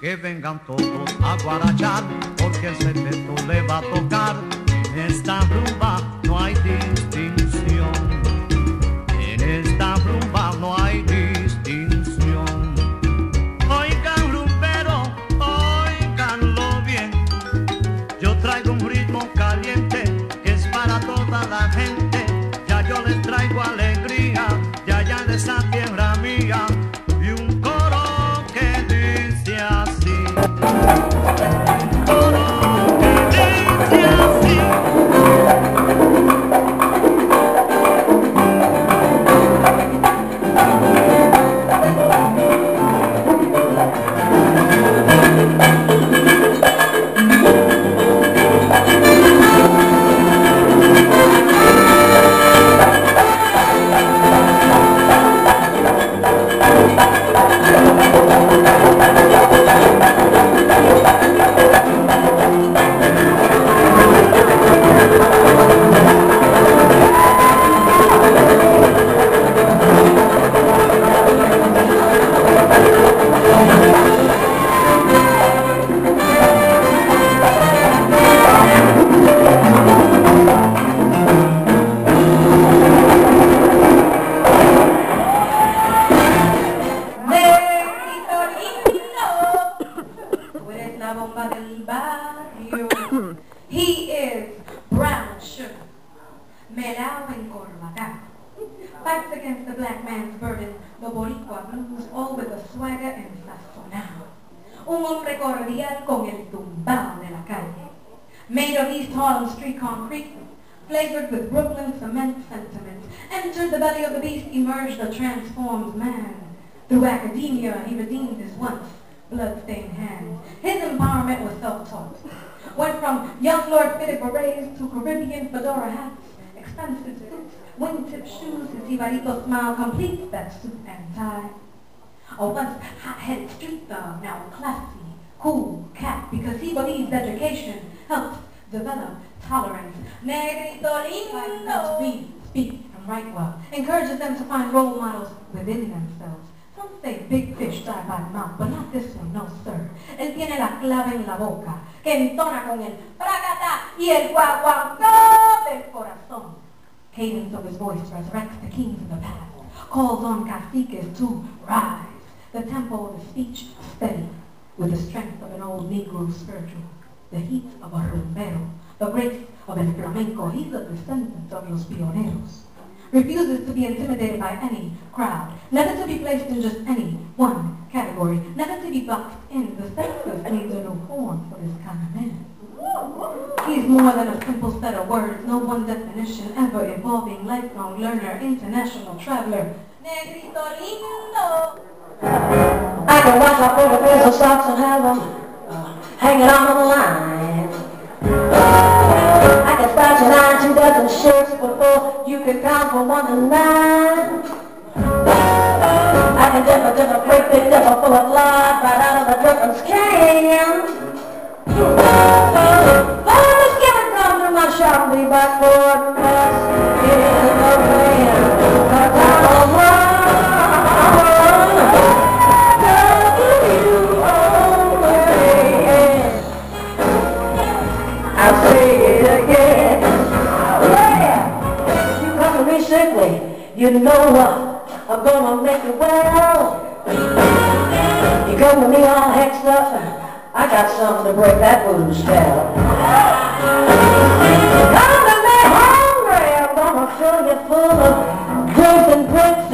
que vengan todos a guarachar, porque el secreto le va a tocar. En esta rumba no hay distinción, en esta rumba no hay distinción. Oigan rumbero, oiganlo bien, yo traigo un ritmo caliente que es para toda la gente. Ya yo les traigo alegría de allá de esa tierra mía, y un coro que dice así, coro que dice así. He is brown sugar, melao en corbata. Fights against the black man's burden, the boricua blues, all with a swagger and sazonado. Un hombre cordial con el tumbao de la calle. Made of East Harlem street concrete, flavored with Brooklyn cement sentiment. Entered the belly of the beast, emerged a transformed man. Through academia, he redeemed his once blood-stained hands. His empowerment was self-taught. Went from young Lord fitted berets to Caribbean fedora hats, expensive suits, wingtip shoes. His jibarito smile completes that suit and tie. A once hot-headed street dog, now classy, cool cat, because he believes education helps develop tolerance. Negrito lindo. Read, speak, and write well. Encourages them to find role models within themselves. Some say big fish die by the mouth, but not this one, no sir. Él tiene la clave en la boca, que entona con el fracata y el guaguancó del corazón. Cadence of his voice resurrects the kings of the past, calls on caciques to rise. The tempo of his speech steady, with the strength of an old Negro spiritual, the heat of a rumbero, the grace of el flamenco. He's a descendant of los pioneros. Refuses to be intimidated by any crowd, never to be placed in just any one category, never to be boxed in. The census needs a new horn for this kind of man. He's more than a simple set of words, no one definition ever evolving, lifelong learner, international traveler. Negrito lindo. I can watch my pretty pairs of socks and have them hanging on the line. I can start you 9, 2 dozen shirts before you can count from 1 to 9. I can dip a great big dipper full of lard right out of the drippers can. But I just get it done through my shop and be back for it. It is the plan. The time will run. I'll say it again. Yeah. You come to me sickly, you know what? I'm gonna make it well. You come to me all hexed up, I got something to break that voodoo spell. Come to me hungry, I'm gonna fill you full of growth and bricks.